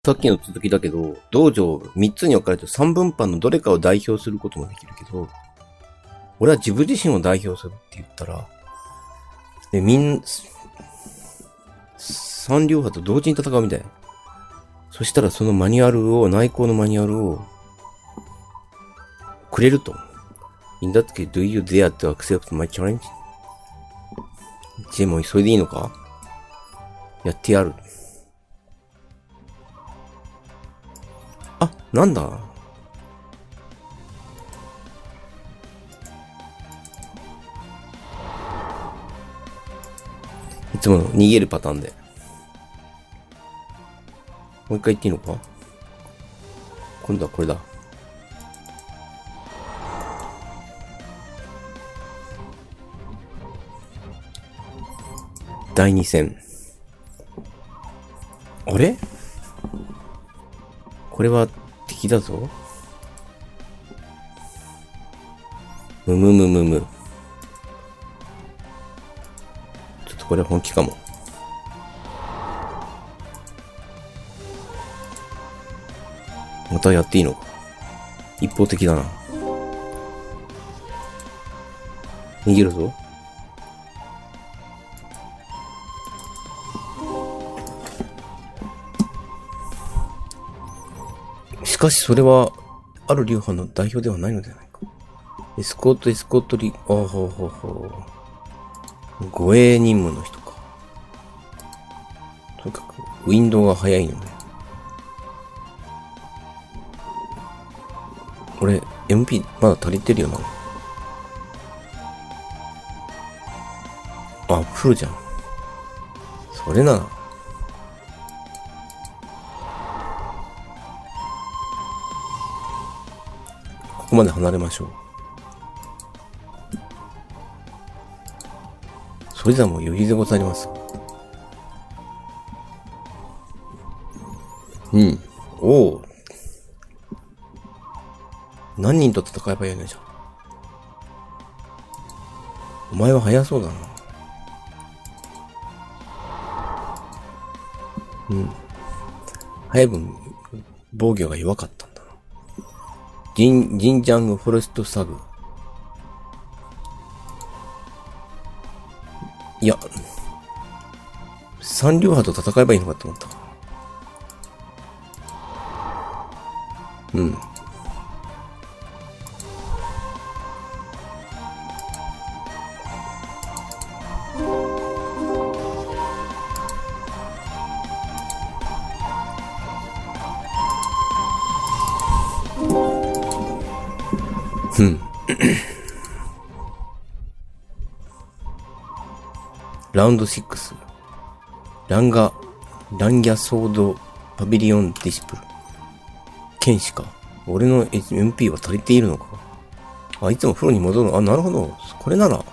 さっきの続きだけど、道場3つに分かれて3分班のどれかを代表することもできるけど、俺は自分自身を代表するって言ったら、で、三流派と同時に戦うみたいな。そしたらそのマニュアルを、内向のマニュアルをくれると。In that case, do you dare to accept my challenge? ジェもそれでいいのか？やってやる。あ、なんだ？いつもの逃げるパターンで。もう一回言っていいのか？今度はこれだ。第2戦。あれ？これは敵だぞ。むむむむむ。ちょっとこれは本気かも。またやっていいのか。一方的だな。逃げるぞ。しかしそれは、ある流派の代表ではないのではないか。エスコートリ、ほうほうほう。護衛任務の人か。とにかく、ウィンドウが速いのね。俺、MP まだ足りてるよな。あ、フルじゃん。それなら。ここまで離れましょう。それではもう余裕でございます。うん。おお。何人と戦えばいいのじゃ。お前は早そうだな。うん。早い分、防御が弱かったんだな。ジンジャングフォレストサグ。いや、三流派と戦えばいいのかと思った。うん。うん。ラウンド6。ランギャソードパビリオンディシプル。剣士か。俺の MP は足りているのか。あ、いつも風呂に戻る。あ、なるほど。これなら。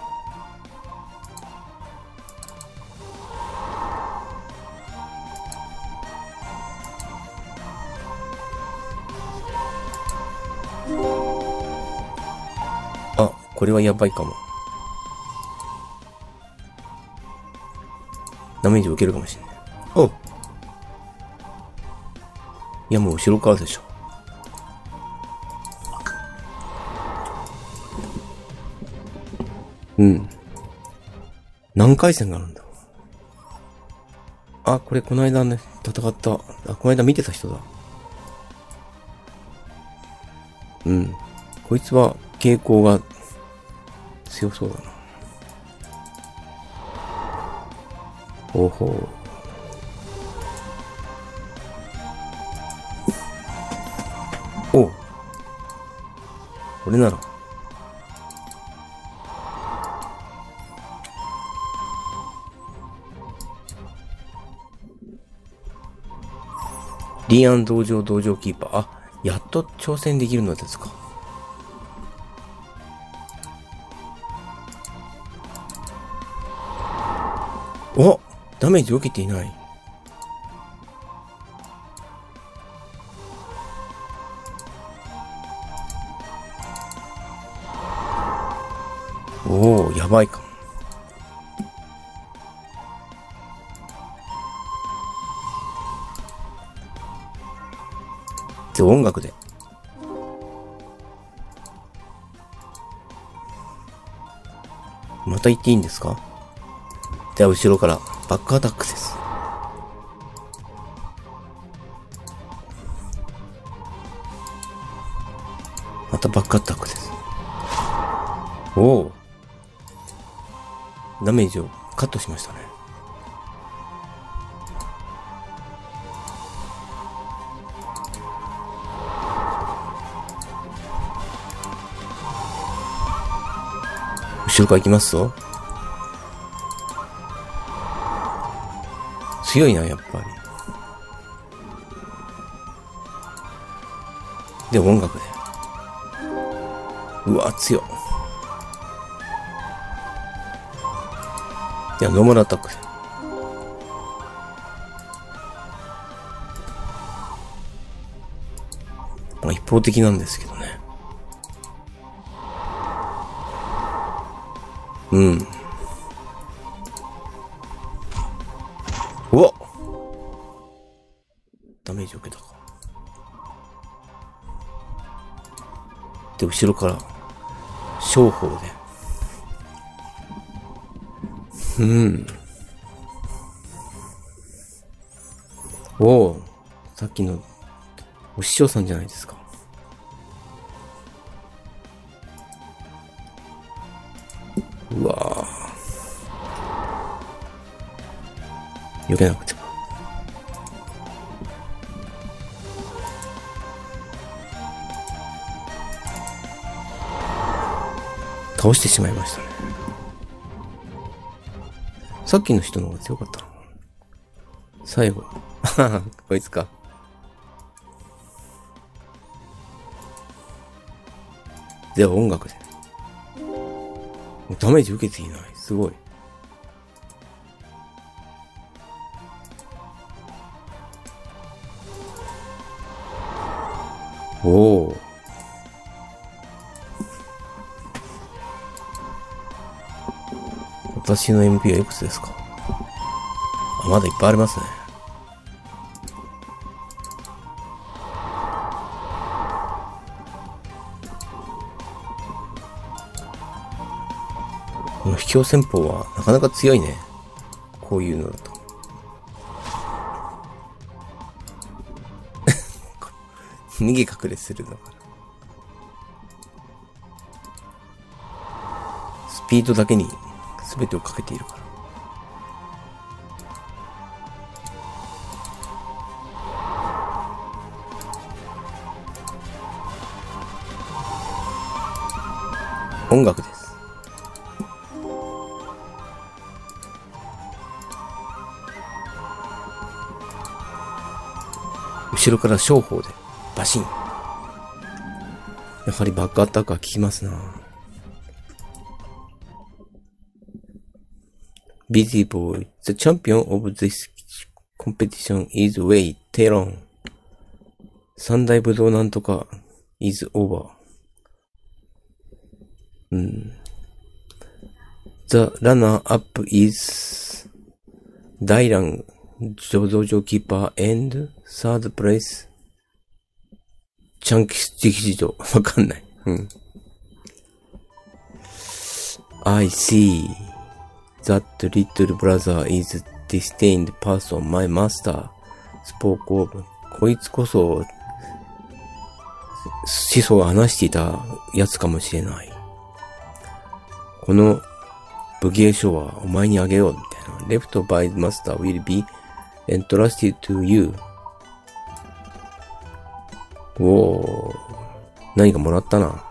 あ、これはやばいかも。ダメージを受けるかもしれない。おう。いや、もう後ろからでしょ。うん。何回戦があるんだ。あ、これこの間ね、戦った。あ、この間見てた人だ。うん。こいつは傾向が強そうだな。ほうほう。おう。これなら。リーアン道場キーパー。あ、やっと挑戦できるのですか。お、ダメージ受けていない。おお、やばいかも。 で、音楽で。また言っていいんですか？では、後ろからバックアタックです。またバックアタックです。おお。ダメージをカットしましたね。後ろから行きますぞ。強いな、やっぱり。で、音楽で。うわ、強っ。いや、ノーマルアタックで。まあ、一方的なんですけどね。うん。うわっ！ダメージ受けたか。で、後ろから、双方で。うん。おお、さっきの、お師匠さんじゃないですか。うわぁ。避けなくても。倒してしまいましたね。さっきの人の方が強かったの。最後。こいつか。では音楽で。ダメージ受けていない。すごい。おお。私の MP はいくつですか？あ、まだいっぱいありますね。この秘境戦法はなかなか強いね。こういうのだと。逃げ隠れするのかな。スピードだけに全てをかけているから。音楽です。後ろから双方でバシン。やはりバックアタックは効きますな。Busy Boy, the champion of this competition is Wei Teron. 三大武道なんとか is over. The runner-up is Dairan Dojo Keeper and third place チャンキス劇場。わかんない。I see that little brother is destined person my master spoke of. こいつこそ師匠が話していたやつかもしれない。この武芸書はお前にあげようみたいな。Left by master will be entrusted to you. おー。何かもらったな。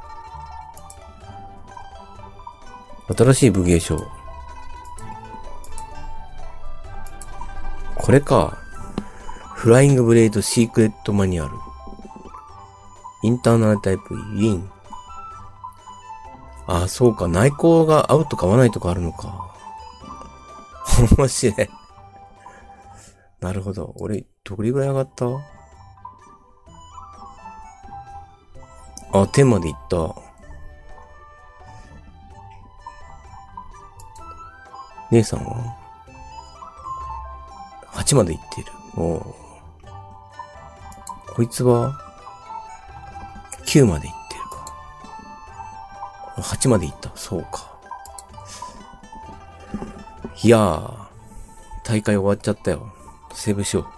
新しい武芸書。これか。フライングブレードシークレットマニュアル。インターナルタイプウィン。ああ、そうか。内向が合うとか合わないとかあるのか。面白い。なるほど。俺、どれぐらい上がった？あ、10までいった。姉さんは ?8 までいってる。おう。こいつは 9まで行ってるか。8まで行った。そうか。いやー、大会終わっちゃったよ。セーブしよう。